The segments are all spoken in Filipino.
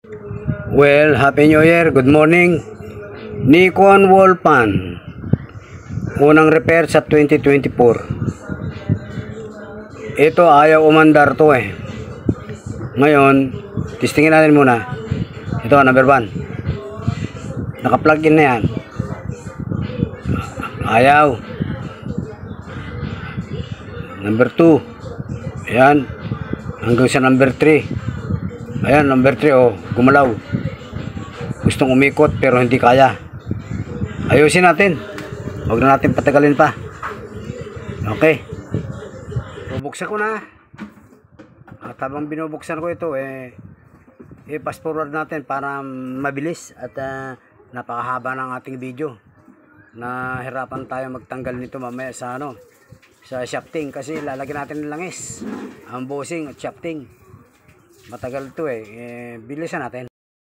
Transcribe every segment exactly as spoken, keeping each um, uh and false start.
Well, Happy New Year, good morning. Nikon Wallpan. Unang repair sa twenty twenty-four. Ito ayaw umandar to eh. Ngayon, testingin natin muna. Ito, number one. Naka-plug in na yan. Ayaw. Number two. Ayan. Hanggang sa number three. Ayan, number three, oh, gumalaw. Gustong umikot pero hindi kaya. Ayusin natin. Huwag na natin patagalin pa. Okay. Bubuksan ko na. At habang binubuksan ko ito, eh, i-fast forward natin para mabilis at uh, napakahaba ng ating video. Nahirapan tayo magtanggal nito mamaya sa ano, sa shafting kasi lalagyan natin ng langis. Ang bushing at shafting. Matagal to eh. eh bilisan natin.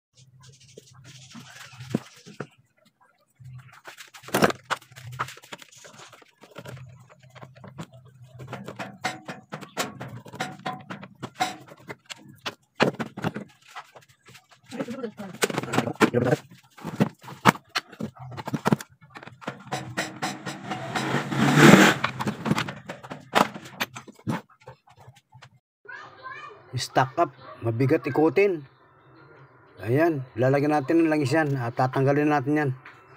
Stack up, mabigat ikutin. Ayan, lalagyan natin ng langis yan at tatanggalin natin yan.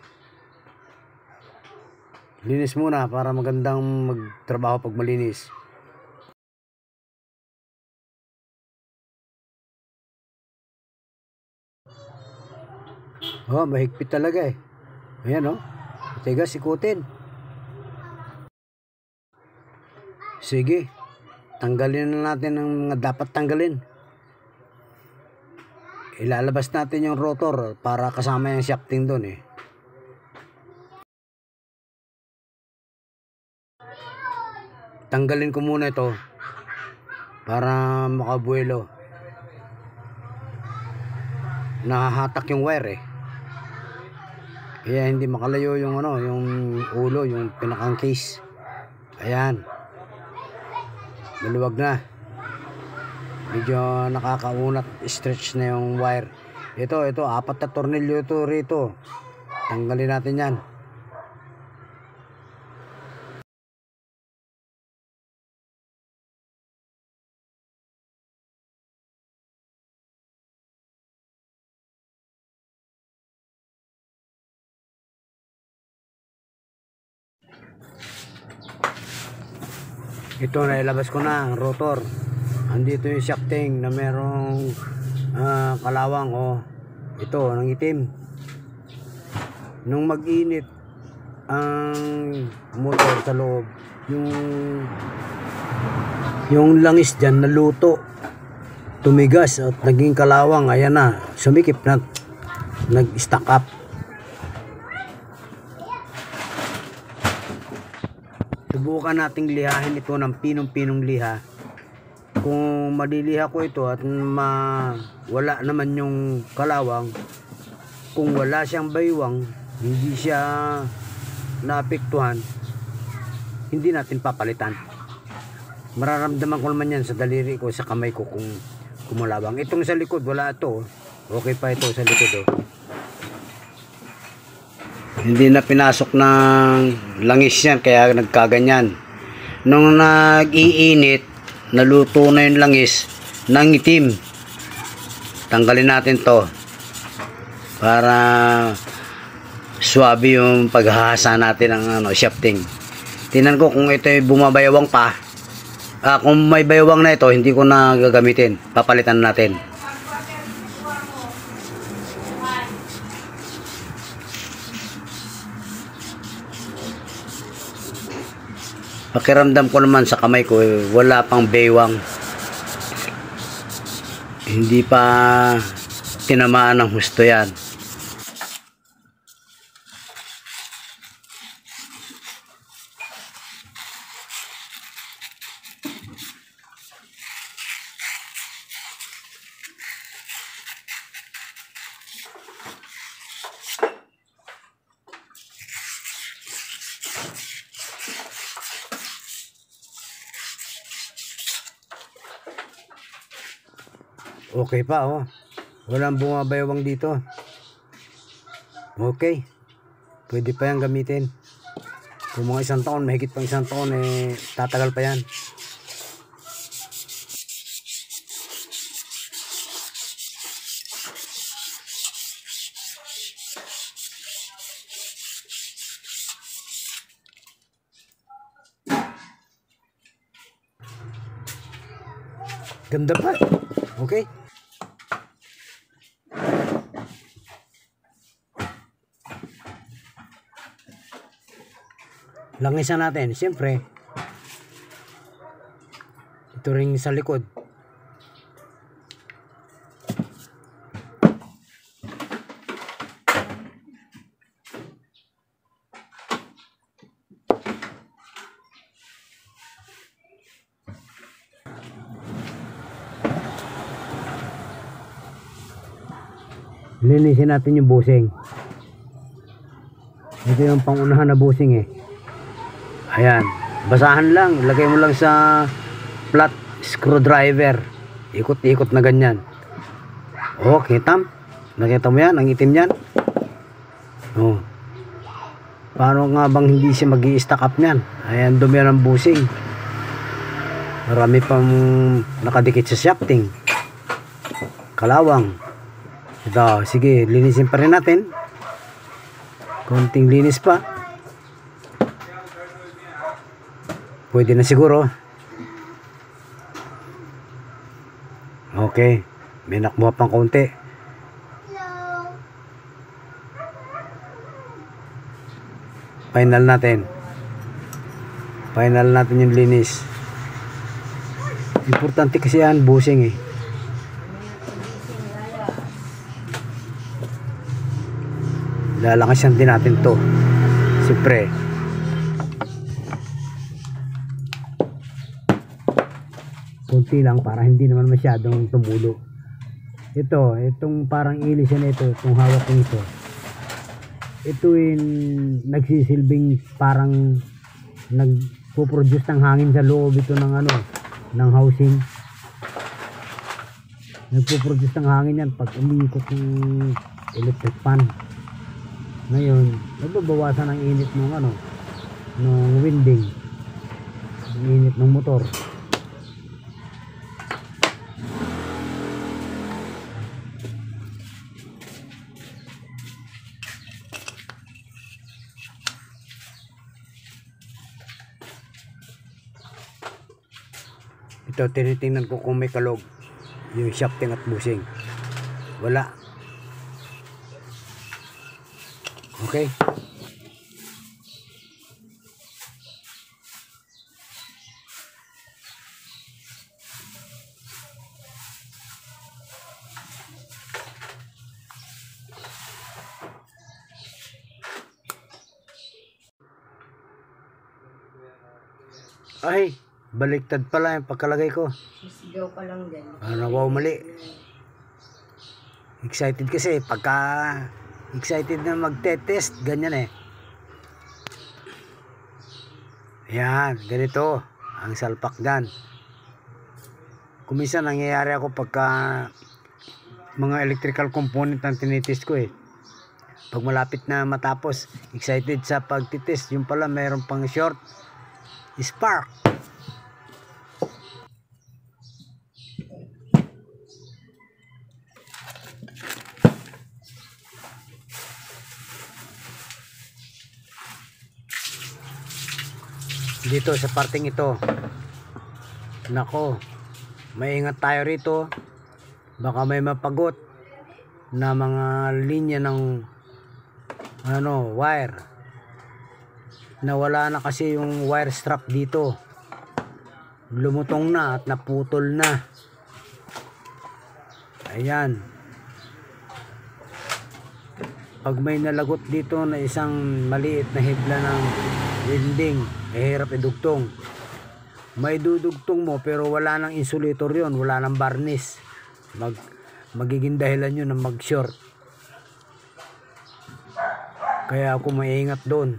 Linis muna para magandang magtrabaho pag malinis. Oh, mahigpit talaga eh. Ayan oh, tigas ikutin. Sige, tanggalin na natin ang mga dapat tanggalin. Ilalabas natin yung rotor para kasama yung shafting doon eh. Tanggalin ko muna ito para makabuelo. Nahahatak yung wire eh. Kaya hindi makalayo yung ano, yung ulo, yung pinakang case. Ayan. Maluwag na. Medyo nakakaunat, stretch na yung wire. Ito, ito, apat na tornilyo ito rito. Tanggalin natin yan. Ito, nailabas ko na ang rotor. Andito yung shafting na merong uh, kalawang o oh, ito, ng itim. Nung mag-init ang motor sa loob, yung yung langis dyan naluto, tumigas at naging kalawang. Ayan na, sumikip na, nag-stack up. Subukan nating lihahin ito ng pinong-pinong liha. Kung maliliha ko ito at ma wala naman yung kalawang, kung wala siyang baywang, hindi siya naapektuhan, hindi natin papalitan. Mararamdaman ko naman yan sa daliri ko, sa kamay ko kung kumalawang. Itong sa likod, wala ito. Okay pa ito sa likod. Oh. Hindi na pinasok ng langis yan, kaya nagkaganyan. Nung nag-iinit, naluto na yung langis ng itim. Tanggalin natin to para swabe yung paghahasa natin ng ano, shafting. Tingnan ko kung ito ay bumabayawang pa. Ah, kung may bayawang na ito, hindi ko na gagamitin. Papalitan natin. Pakiramdam ko naman sa kamay ko, eh, wala pang baywang. Hindi pa tinamaan ng husto yan. Okay pa oh. Walang bumabaywang dito. Okay. Pwede pa yan gamitin. Kung mga isang taon, mahigit pang isang taon, eh, tatagal pa yan. Ganda pa. Okay. Langisan natin. Siyempre, ito ring sa likod. Linisin natin yung busing. Ito yung pangunahan na busing eh. Ayan. Basahan lang. Lagay mo lang sa flat screwdriver. Ikot-ikot na ganyan. Oh, kita? Nakita mo yan? Ang itim yan? Oh. Paano nga bang hindi siya mag-i-stack up niyan? Ayan, dumi ng busing. Marami pang nakadikit sa shafting. Kalawang. Ito, sige, linisin pa rin natin. Konting linis pa. Pwede na siguro. Okay, may nakbuha pang konti. Final natin. Final natin yung linis. Importante kasi yan, busing eh. Lalakasan din natin to. Siyempre. Kunti lang para hindi naman masyadong tumulo. Ito, itong parang ilis na ito, itong hawak ko ito. Ito yung nagsisilbing parang nagpo-produce ng hangin sa loob ito ng ano, ng housing. Nagpo-produce ng hangin yan pag umiikot yung electric fan. Ngayon, nagbabawasan ang init ng ano, ng winding, ang init ng motor. Ito, tinitingnan ko kung may kalog yung shafting at busing. Wala. Okay. Ay, baliktad pala yung pagkalagay ko. Sigaw pa lang din. Ano, wow, mali. Excited kasi pagka excited na magte-test, ganyan eh. Yan, ganito ang salpak dyan. Kuminsan nangyayari ako pagka mga electrical component ang tinitest ko eh. Pag malapit na matapos, excited sa pagtitest, yung pala mayroon pang short spark. Dito sa parting ito, nako, maingat tayo rito. Baka may mapagot na mga linya ng ano, wire. Nawala na kasi yung wire strap dito. Lumutong na at naputol na. Ayan. Pag may nalagot dito na isang maliit na hibla ng winding, eh hirap idugtong. May dudugtong mo pero wala nang insulator yon, wala nang varnish. Mag, magiging dahilan yun na mag-short. Kaya ako maingat doon.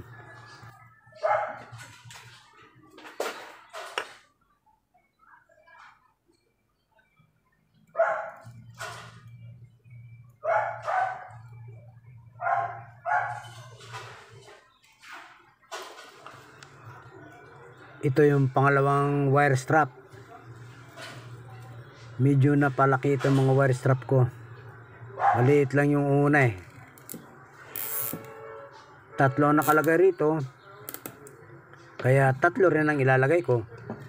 Ito yung pangalawang wire strap. Medyo napalaki itong mga wire strap ko. Maliit lang yung una eh. Tatlo ang nakalagay rito. Kaya tatlo rin ang ilalagay ko.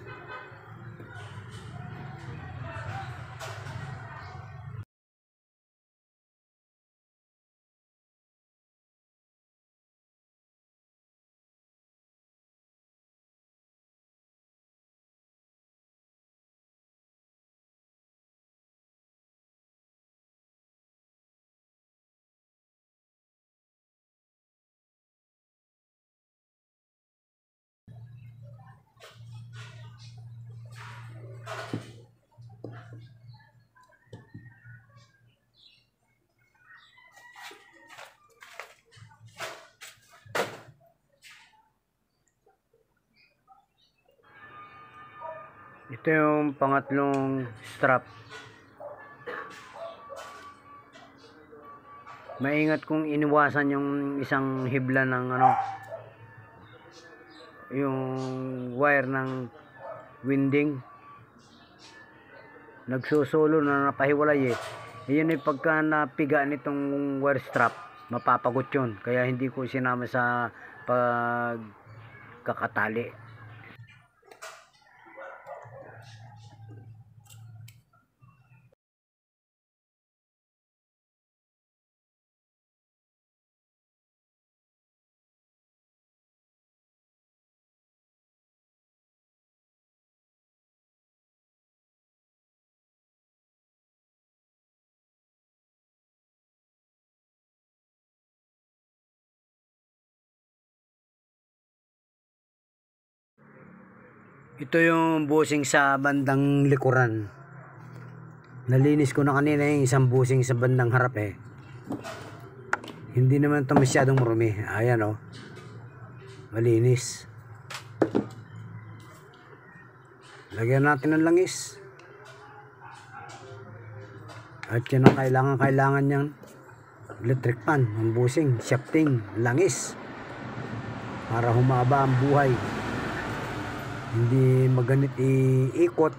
Ito yung pangatlong strap. Maingat kong iniwasan yung isang hibla ng ano, yung wire ng winding. Nagsusulo na napahiwalay eh. Yun ay pagka napiga nitong wire strap, mapapagot yun. Kaya hindi ko sinama sa pagkakatali. Ito yung busing sa bandang likuran. Nalinis ko na kanina yung isang busing sa bandang harap eh. Hindi naman ito masyadong marumi. Ayan o. Oh. Malinis. Lagyan natin ng langis. At yan ang kailangan kailangan niyang electric pan, ang busing, shafting, langis. Para humaba ang buhay. Hindi maganit iikot.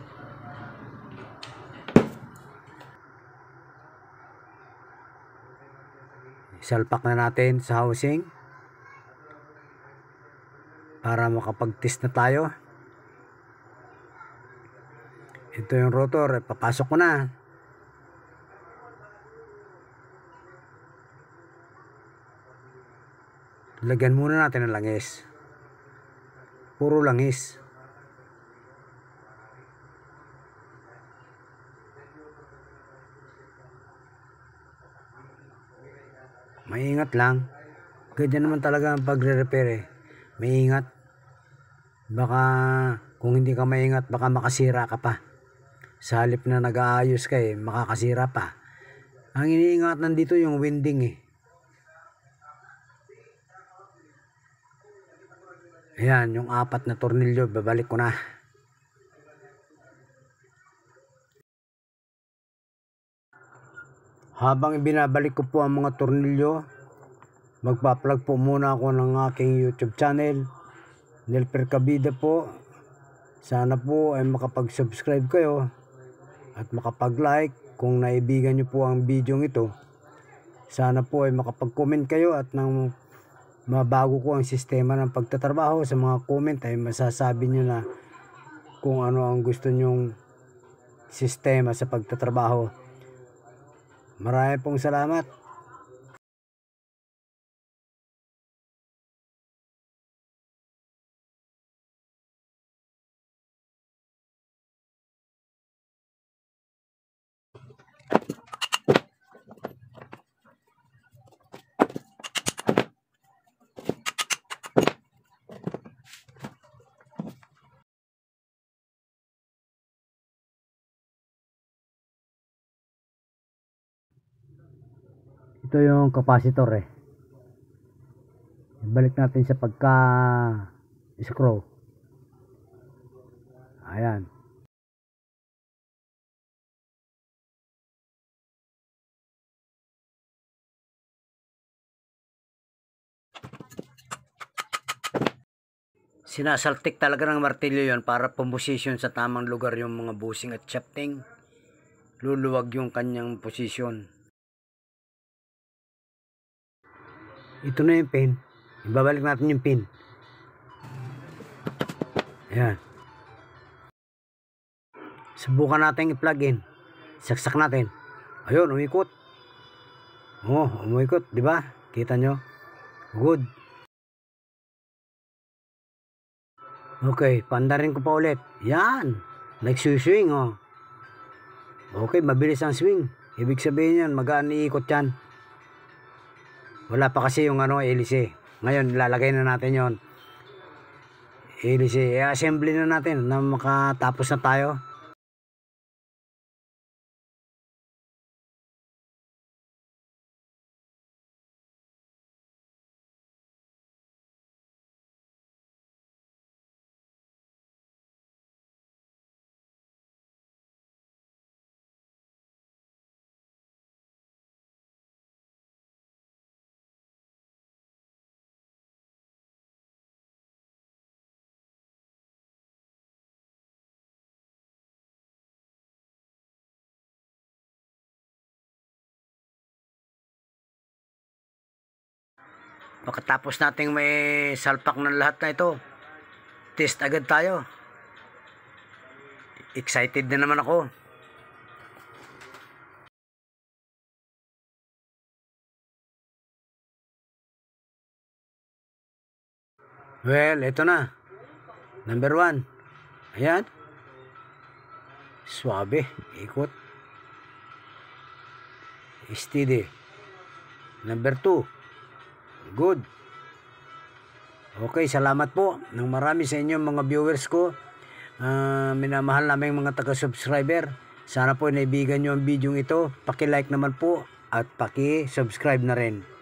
Salpak na natin sa housing para makapag-test na tayo. Ito yung rotor, papasok ko na. Lagyan muna natin ng langis. Puro langis. Maingat lang. Ganyan naman talaga ang pagre-repair eh. Maingat. Baka kung hindi ka maingat, baka makasira ka pa. Sa halip na nag-aayos ka eh, makakasira pa. Ang iniingat nandito yung winding eh. Ayan, yung apat na tornilyo, babalik ko na. Habang ibinabalik ko po ang mga tornilyo, magpa-plug po muna ako ng aking YouTube channel, Nelper Kabida po. Sana po ay makapag-subscribe kayo at makapag-like kung naibigan nyo po ang video ito. Sana po ay makapag-comment kayo at nang mabago ko ang sistema ng pagtatrabaho, sa mga comment ay masasabi nyo na kung ano ang gusto nyong sistema sa pagtatrabaho. Marami pong salamat. Ito yung capacitor eh. Balik natin sa pagka screw. Ayan. Sinasaltik talaga ng martilyo yon para pumosisyon sa tamang lugar yung mga busing at shafting. Luluwag yung kanyang posisyon. Ito na yung pin. Ibabalik natin yung pin. Ayan. Subukan natin i-plug in. Saksak natin. Ayun, umikot. Oh, umikot, di ba? Kita nyo? Good. Okay, pandarin ko pa ulit. Yan. Nagsuswing, oh. Okay, mabilis ang swing. Ibig sabihin yan, magaan iikot yan. Wala pa kasi yung ano, hélice. Ngayon, ilalagay na natin yon. Hélice. I-assembly na natin na makatapos na tayo. Pagkatapos nating may salpak ng lahat na ito, test agad tayo. Excited na naman ako. Well, ito na. Number one. Ayan. Swabe. Ikot. Steady. Number two. Good. Okay, salamat po ng marami sa inyo mga viewers ko. Uh, minamahal namin mga taga-subscriber. Sana po naibigan nyo ang video ito. Paki-like naman po at paki-subscribe na rin.